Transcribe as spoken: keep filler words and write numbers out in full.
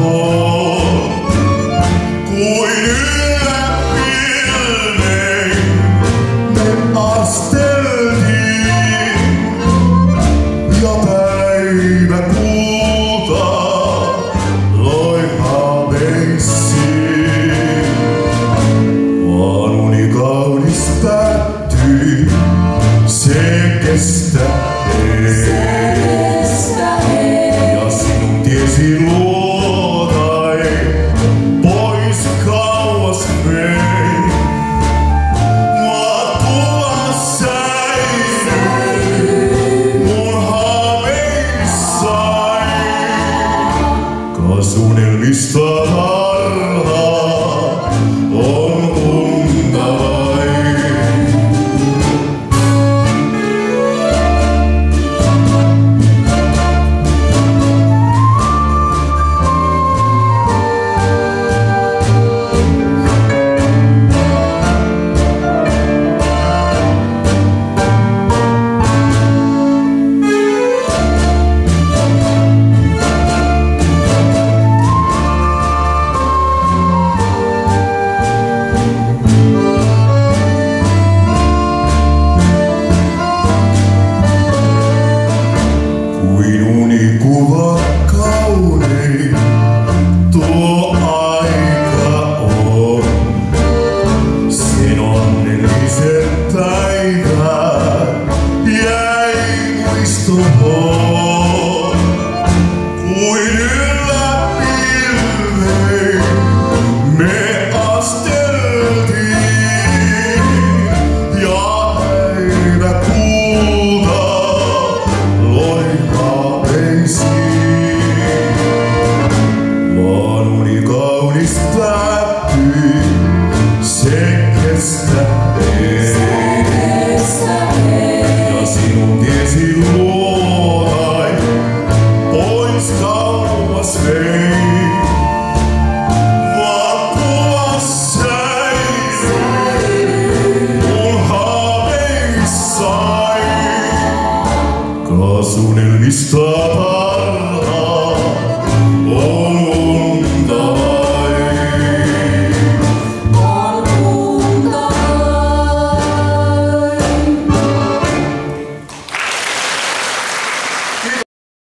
on. Kuin yllä pilvein me asteltiin ja päivä kulta loi haaveisiin. Vaan uni kaunis päättyi, se kestää ei. Ja sinun tiesi luotai pois kauas vei. Mua tulas säilyy mun haaveissani. Kas unelmista harhaa on unta vain. Kuin unikuva kaunein tuo aika on. Sen onnellisen päivän jäi muistoon. Kuin yllä pilvein me asteltiin ja päivä kulta loi haaveisiin. Vaan uni kaunis päättyi, se kestää ei. Ja sinun tiesi luotai pois kauas vei. Mua tulas säilyy mun haaveissani. Kas unelmista